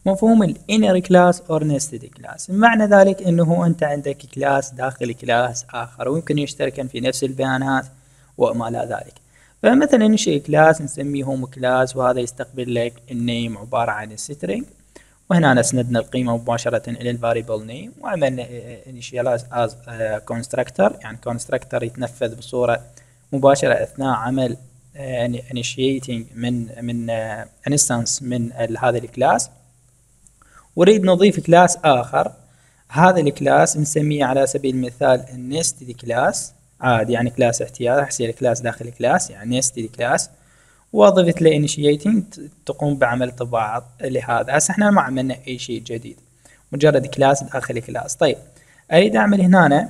مفهوم ال inner class or nested class، معنى ذلك انه انت عندك كلاس داخل كلاس اخر ويمكن يشتركن في نفس البيانات وما الى ذلك. فمثلا ننشئ كلاس نسميه هوم كلاس، وهذا يستقبل لك النيم عبارة عن string، وهنا نسندنا القيمة مباشرة إلى الفاريبل نيم، وعملنا initialize as constructor، يعني constructor يتنفذ بصورة مباشرة أثناء عمل initiating من instance من هذا الكلاس. ونريد نضيف كلاس آخر، هذا الكلاس نسميه على سبيل المثال nested كلاس عادي، يعني كلاس احتياطي، راح يصير كلاس داخل كلاس يعني nested كلاس، وأضفت له initiating تقوم بعمل طباعة لهذا. هسه احنا ما عملنا أي شيء جديد، مجرد كلاس داخل كلاس. طيب أريد أعمل هنا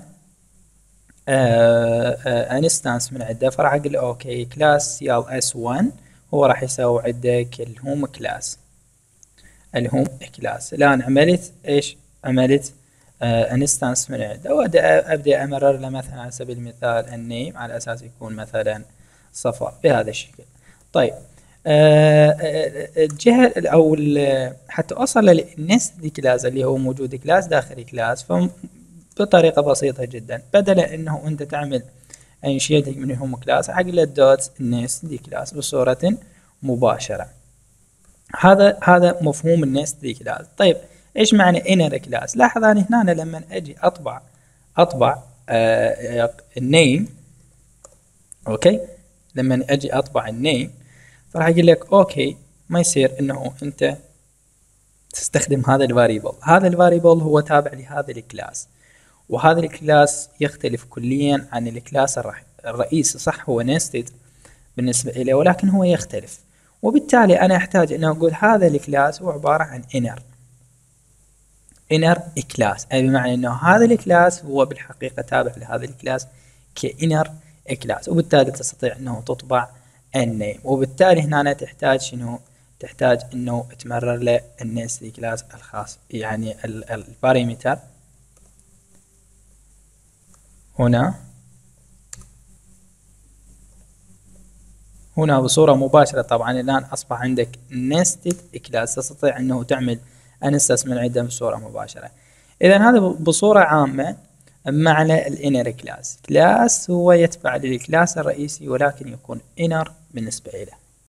انستانس من عنده، فراح أقول له أوكي كلاس CLS1 هو راح يسوي عندك الهوم كلاس. الآن عملت إيش؟ عملت انستانس من عنده، وأبدأ أمرر له مثلا على سبيل المثال النيم على أساس يكون مثلا صفر بهذا الشكل. طيب الجهة أو حتى أوصل للنستد كلاس اللي هو موجود كلاس داخل كلاس، بطريقة بسيطة جدا، بدل إنه أنت تعمل انشيتنج من هوم كلاس عقل الدوت نستد كلاس بصورة مباشرة. هذا مفهوم النستد كلاس. طيب إيش معنى انر كلاس؟ لاحظ أنا هنا لما أجي أطبع النيم، أوكي، لما أجي أطبع النيم فراح أقول لك أوكي ما يصير إنه أنت تستخدم هذا الفاريبل. هذا الفاريبل هو تابع لهذا الكلاس، وهذا الكلاس يختلف كليا عن الكلاس الرئيسي. صح هو نستد بالنسبة إليه، ولكن هو يختلف، وبالتالي أنا أحتاج إنه أقول هذا الكلاس هو عبارة عن inner كلاس، أي بمعنى إنه هذا الكلاس هو بالحقيقة تابع لهذا الكلاس كinner كلاس، وبالتالي تستطيع إنه تطبع النيم. وبالتالي هنا تحتاج شنو؟ تحتاج إنه تمرر له النستد كلاس الخاص، يعني البارامتر هنا بصورة مباشرة. طبعا الآن أصبح عندك nested كلاس، تستطيع أنه تعمل انستنس من عدة بصورة مباشرة. إذا هذا بصورة عامة معنى الانر كلاس. كلاس هو يتبع للكلاس الرئيسي ولكن يكون inner بالنسبة إليه.